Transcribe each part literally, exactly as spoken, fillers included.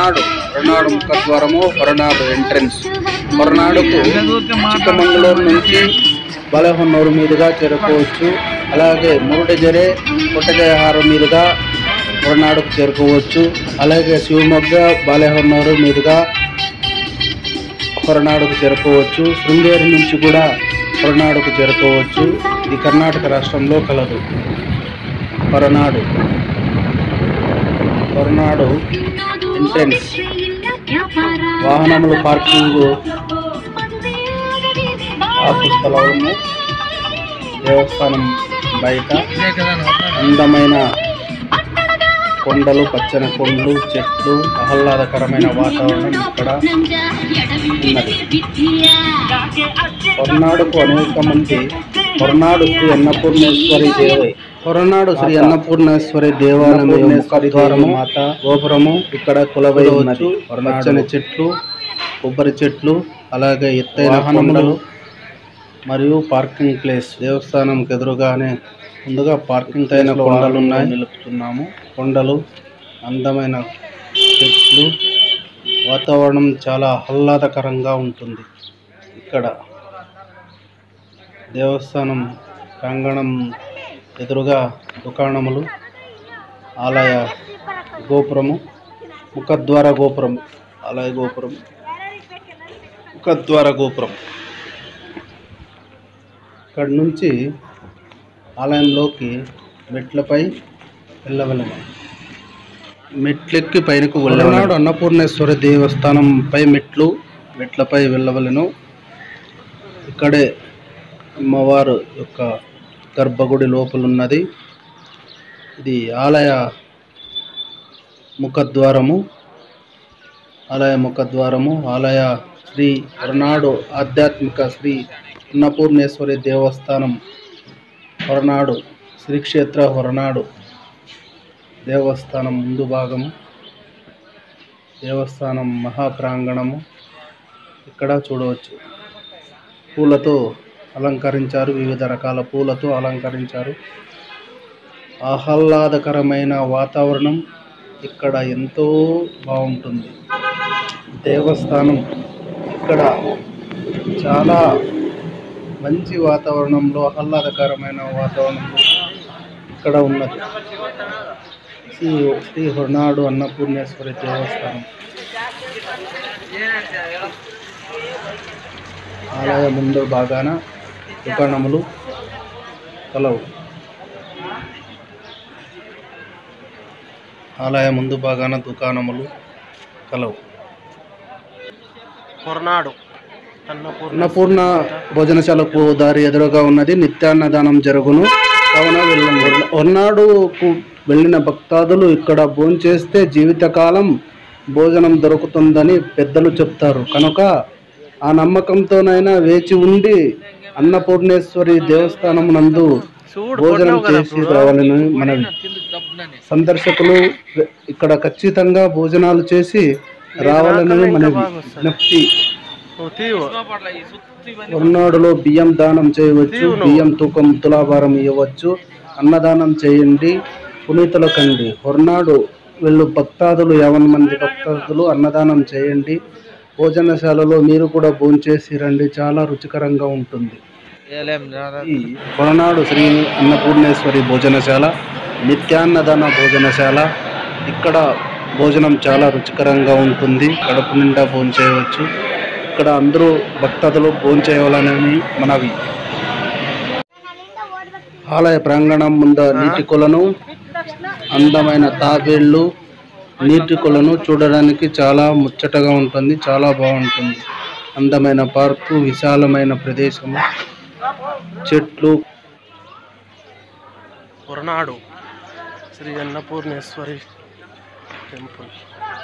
ಹೊರನಾಡು ಹೊರನಾಡು ಮುಖದ್ವಾರము ಹೊರನಾಡು ఎంట్రన్స్ ಹೊರనాడుకు చిక్కమంగళూరు నుంచి బాలేహొన్నూరు మీదుగా చేరుకోవచ్చు. అలాగే మురుడజెరే కొట్టజయహారం మీదుగా ಹೊರನಾడుకు చేరుకోవచ్చు. అలాగే శివమొగ్గ బాలేహొన్నూరు మీదుగా ಹೊರನಾడుకు చేరుకోవచ్చు. శృంగేరి నుంచి కూడా ಹೊರನಾడుకు చేరుకోవచ్చు. ఇది కర్ణాటక రాష్ట్రంలో కలదు. ಹೊರನಾಡು ಹೊರನಾడు ఎంట్రన్స్ వాహనములు పార్కింగ్ ఆపు స్థలము దేవస్థానం బయట అందమైన కొండలు, పచ్చని కొండలు, చెట్లు, ఆహ్లాదకరమైన వాతావరణం ఇక్కడ ఉన్నది. ಹೊರನಾడుకు అనేక మంది ಹೊರನಾಡು శ్రీ అన్నపూర్ణేశ్వరి దేవి ಹೊರನಾಡು శ్రీ అన్నపూర్ణేశ్వరి దేవాలయం ముఖద్వారము మాత గోపురము ఇక్కడ కొలువై ఉన్నది. పచ్చని చెట్లు, కొబ్బరి చెట్లు, అలాగే ఎత్తైన కొండలు మరియు పార్కింగ్ ప్లేస్. దేవస్థానంకి ఎదురుగానే ముందుగా పార్కింగ్ అయిన కొండలు ఉన్నాయి, నిలుపుతున్నాము. కొండలు, అందమైన చెట్లు, వాతావరణం చాలా ఆహ్లాదకరంగా ఉంటుంది. ఇక్కడ దేవస్థానం ప్రాంగణం ఎదురుగా దుకాణములు, ఆలయ గోపురము, ముఖద్వార గోపురం, ఆలయ గోపురం, ముఖద్వార గోపురం. ఇక్కడ నుంచి ఆలయంలోకి మెట్లపై వెళ్ళవలెను. మెట్లెక్కి పైనకు వెళ్ళవలెను. అన్నపూర్ణేశ్వరి దేవస్థానంపై మెట్లు మెట్లపై వెళ్ళవలెను. ఇక్కడే అమ్మవారు యొక్క గర్భగుడి లోపలున్నది. ఇది ఆలయ ముఖద్వారము ఆలయ ముఖద్వారము ఆలయ శ్రీ ಹೊರನಾಡು ఆధ్యాత్మిక శ్రీ అన్నపూర్ణేశ్వరి దేవస్థానం ಹೊರನಾಡು శ్రీ క్షేత్ర ಹೊರನಾಡು దేవస్థానం ముందు భాగము, దేవస్థానం మహాప్రాంగణము ఇక్కడ చూడవచ్చు. పూలతో అలంకరించారు, వివిధ రకాల పూలతో అలంకరించారు. ఆహ్లాదకరమైన వాతావరణం ఇక్కడ ఎంతో బాగుంటుంది. దేవస్థానం ఇక్కడ చాలా మంచి వాతావరణంలో, ఆహ్లాదకరమైన వాతావరణంలో ఇక్కడ ఉన్నది. శ్రీ శ్రీ ಹೊರನಾಡು అన్నపూర్ణేశ్వరి దేవస్థానం ఆలయ ముందు భాగాన దుకాణములు కలవు. ఆలయ ముందు భాగాన దుకాణములు కలవు. ಹೊರನಾಡು అన్నపూర్ణ భోజనశాలకు దారి ఎదురుగా ఉన్నది. నిత్యాన్నదానం జరుగును కావున వెళ్ళండి. ಹೊರನಾడుకు వెళ్ళిన భక్తాదులు ఇక్కడ భోంచేస్తే జీవితకాలం భోజనం దొరుకుతుందని పెద్దలు చెప్తారు. కనుక ఆ నమ్మకంతోనైనా వేచి ఉండి అన్నపూర్ణేశ్వరి దేవస్థానం నందు భోజనం చేసి రావాలని మనవి. సందర్శకులు ఇక్కడ ఖచ్చితంగా భోజనాలు చేసి రావాలని మనవి విజ్ఞప్తి. ಹೊರನಾడులో బియ్యం దానం చేయవచ్చు, బియ్యం తూకం తులాభారం ఇవ్వవచ్చు. అన్నదానం చేయండి, పునీతుల కండి. ಹೊರನಾಡು వెళ్ళు భక్తాదులు యావన్ మంది భక్తాదులు అన్నదానం చేయండి. భోజనశాలలో మీరు కూడా భోంచేసి రండి, చాలా రుచికరంగా ఉంటుంది. ఈ ಹೊರನಾಡು శ్రీ అన్నపూర్ణేశ్వరి భోజనశాల నిత్యాన్నదాన భోజనశాల. ఇక్కడ భోజనం చాలా రుచికరంగా ఉంటుంది, కడుపు నిండా భోంచేయవచ్చు. ఇక్కడ అందరూ భక్తాదులు భోంచేయాలని మనవి. ఆలయ ప్రాంగణం ముందు నీటి కొలను, అందమైన తాబేళ్లు, నీటి కొలను చూడడానికి చాలా ముచ్చటగా ఉంటుంది, చాలా బాగుంటుంది. అందమైన పార్కు, విశాలమైన ప్రదేశము, చెట్లు. ಹೊರನಾಡು శ్రీ అన్నపూర్ణేశ్వరి టెంపుల్.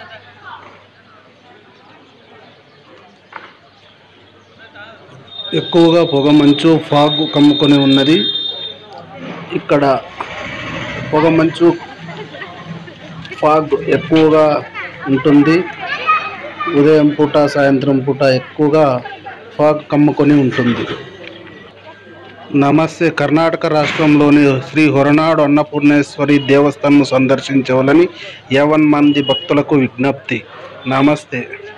ఎక్కువగా పొగ మంచు, ఫాగ్ కమ్ముకొని ఉన్నది. ఇక్కడ పొగ మంచు, ఫాగ్ ఎక్కువగా ఉంటుంది. ఉదయం పూట, సాయంత్రం పూట ఎక్కువగా ఫాగ్ కమ్ముకొని ఉంటుంది. నమస్తే. కర్ణాటక రాష్ట్రంలోని శ్రీ హొరనాడు అన్నపూర్ణేశ్వరి దేవస్థానం సందర్శించవాలని యావన్ మంది భక్తులకు విజ్ఞప్తి. నమస్తే.